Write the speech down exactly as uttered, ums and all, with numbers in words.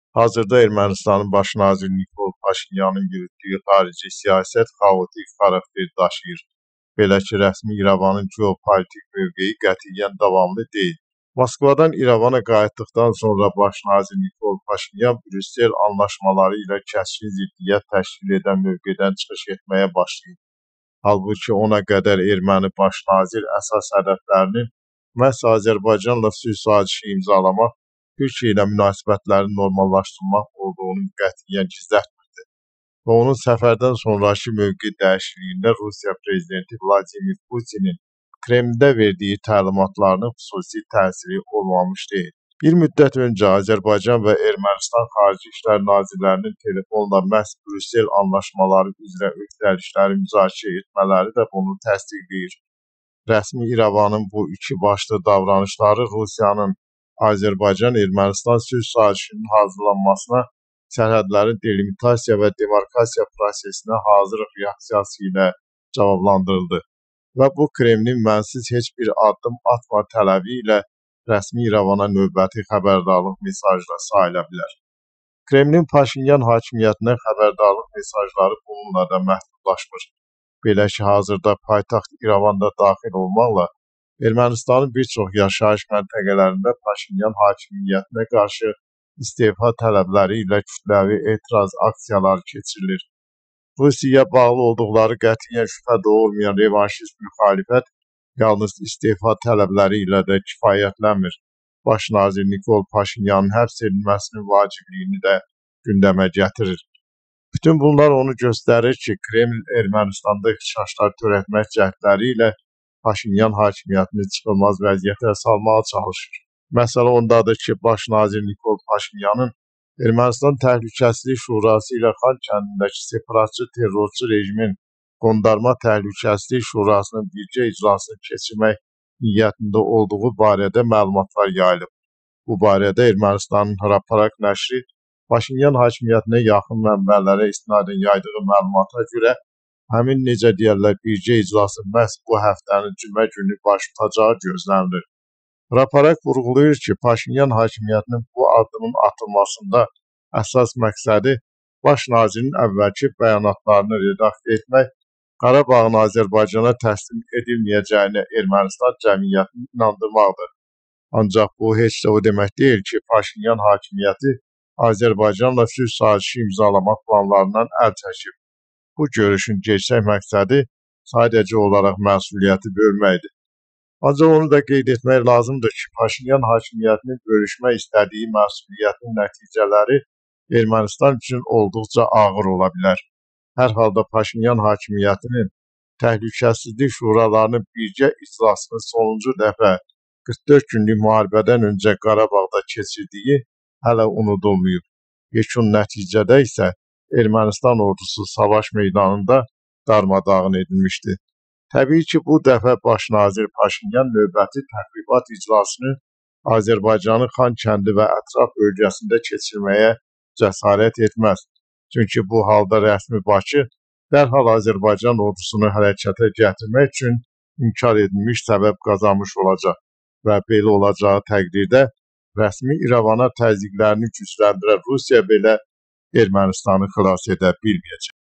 Hazırda Ermənistanın baş naziri Nikol Paşinyanın yürütdüyü xarici siyasət xaotik xarakter daşıyır. Belə ki, rəsmi İrəvanın geopolitik mövqeyi qətiyyən davamlı deyil. Moskvadan İrəvana qayıtdıqdan sonra baş nazir Nikol Paşinyan Brüssel anlaşmaları ilə kəskin ziddiyyət təşkil edən mövqedən çıxış etməyə başlayıb. Halbuki ona qədər erməni baş nazir əsas hədəflərinin məhz Azərbaycanla sülh sazişi imzalamaq, Türkiyə ilə münasibətləri normallaşdırmaq olduğunu qətiyyən gizlətmirdi və onun səfərdən sonraki mövqe dəyişikliyində Rusiya prezidenti Vladimir Putinin Kremldə verdiyi təlimatlarının xüsusi təsiri olmamış deyil. Bir müddət öncə Azərbaycan və Ermənistan Xarici İşlər Nazirlərinin telefonla məhz Brüssel anlaşmaları üzrə öhdəlikləri müzakirə etmələri də bunu təsdiqləyir. Rəsmi İrəvanın bu iki başlı davranışları Rusiyanın Azərbaycan-Ermənistan sülh sazişinin hazırlanmasına, sərhədlərin delimitasiya və demarkasiya prosesinə hazırlıq reaksiyası ilə cavablandırıldı və bu Kremlin mənsiz heç bir addım atma tələbi ilə rəsmi İrəvana növbəti xəbərdarlıq mesajı da sayıla bilər. Kremlin Paşinyan hakimiyyətinə xəbərdarlıq mesajları bununla da məhdudlaşmır. Belə ki, hazırda paytaxt İrəvanda daxil olmaqla Ermənistanın bir çox yaşayış məntəqələrində Paşinyan hakimiyyətinə qarşı istefa tələbləri ilə kütləvi etiraz aksiyaları keçirilir. Rusiyaya bağlı olduqları qətiyyən şübhə doğurmayan revanşist müxalifət yalnız istefa tələbləri ilə də kifayətlənmir. Baş nazir Nikol Paşinyanın həbs edilməsinin vacibliyini də gündəmə gətirir. Bütün bunlar onu göstərir ki, Kreml Ermənistanda ixtişaşlar törətmək cəhdləri ilə Paşinyan hakimiyyətini çıxılmaz vəziyyətə salmağa çalışır. Məsələ ondadır ki, baş nazir Nikol Paşinyanın Ermənistan Təhlükəsizlik Şurası ilə Xan kəndindəki separatçı terrorçu rejimin Qondarma Təhlükəsizlik Şurasının birgə iclasını keçirmək niyyətində olduğu barədə məlumatlar yayılıb. Bu barədə Ermənistanın Hraparak nəşri Paşinyan hakimiyyətinə yaxın mənbələrə istinadən yaydığı məlumata görə həmin necə deyərlər birgə iclası məhz bu həftənin cümə günü baş tutacağı gözlənilir. Hraparak vurğulayır ki, Paşinyan hakimiyyətinin bu addımın atılmasında əsas məqsədi baş nazirin əvvəlki bəyanatlarını redaksiya etmək, Qarabağın Azərbaycana təslim edilməyəcəyinə Ermənistan cəmiyyətini inandırmaqdır. Ancaq bu heç də o demək deyil ki, Paşinyan hakimiyyəti Azərbaycanla sülh sazişi imzalamaq planlarından əl çəkib. Bu görüşün gerçək məqsədi sadəcə olaraq məsuliyyəti bölməkdir. Ancaq onu da qeyd etmək lazımdır ki, Paşinyan hakimiyyətinin görüşmək istədiyi məsuliyyətin nəticələri Ermənistan üçün olduqca ağır ola bilər. Hər halda Paşinyan hakimiyyətinin Təhlükəsizlik Şuralarının birgə iclasını sonuncu dəfə qırx dörd günlük müharibədən öncə Qarabağda keçirdiyi hələ unudulmayıb. Yekun nəticədə isə Ermənistan ordusu savaş meydanında darmadağın edilmişdi. Təbii ki, bu dəfə baş nazir Paşinyan növbəti təxribat iclasını Azərbaycanın Xan kəndi və ətraf bölgəsində keçirməyə cəsarət etməz. Çünki bu halda rəsmi Bakı dərhal Azərbaycan ordusunu hərəkətə gətirmək üçün inkar edilmiş səbəb qazanmış olacaq və belə olacağı təqdirdə rəsmi İrəvana təzyiqlərini gücləndirən Rusiya belə Ermənistanı xilas edə bilməyəcək.